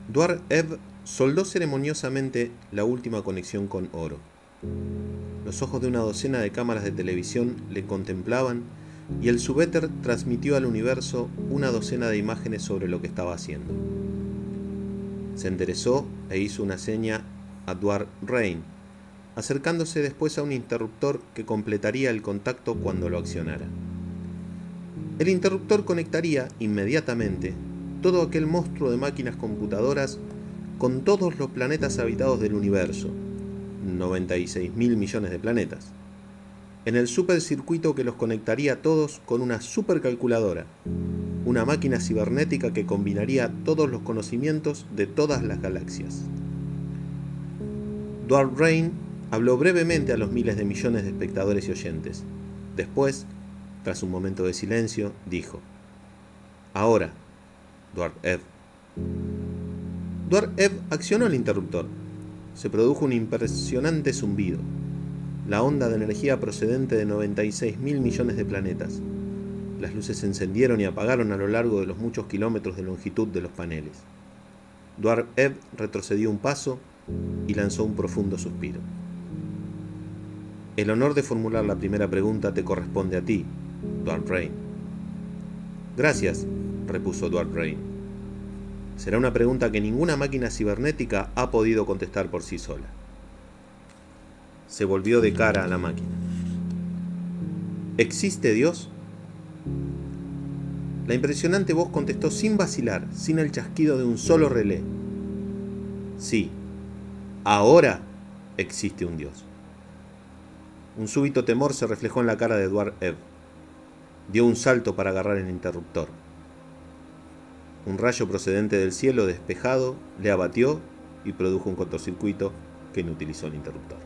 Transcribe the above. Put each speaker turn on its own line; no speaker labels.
Dwar-Ev soldó ceremoniosamente la última conexión con Oro. Los ojos de una docena de cámaras de televisión le contemplaban y el subéter transmitió al universo una docena de imágenes sobre lo que estaba haciendo. Se enderezó e hizo una seña a Dwar-Rein, acercándose después a un interruptor que completaría el contacto cuando lo accionara. El interruptor conectaría inmediatamente todo aquel monstruo de máquinas computadoras con todos los planetas habitados del universo, 96.000 millones de planetas, en el supercircuito que los conectaría a todos con una supercalculadora, una máquina cibernética que combinaría todos los conocimientos de todas las galaxias. Dwar-Rein habló brevemente a los miles de millones de espectadores y oyentes. Después, tras un momento de silencio, dijo: «Ahora, Dwar-Ev». Dwar-Ev accionó el interruptor. Se produjo un impresionante zumbido, la onda de energía procedente de 96.000 millones de planetas. Las luces se encendieron y apagaron a lo largo de los muchos kilómetros de longitud de los paneles. Dwar-Ev retrocedió un paso y lanzó un profundo suspiro. «El honor de formular la primera pregunta te corresponde a ti, Dwar-Rein». «Gracias», repuso Dwar-Rein. «Será una pregunta que ninguna máquina cibernética ha podido contestar por sí sola». Se volvió de cara a la máquina. «¿Existe Dios?». La impresionante voz contestó sin vacilar, sin el chasquido de un solo relé: «Sí, ahora existe un Dios». Un súbito temor se reflejó en la cara de Dwar-Ev. Dio un salto para agarrar el interruptor. Un rayo procedente del cielo despejado le abatió y produjo un cortocircuito que inutilizó el interruptor.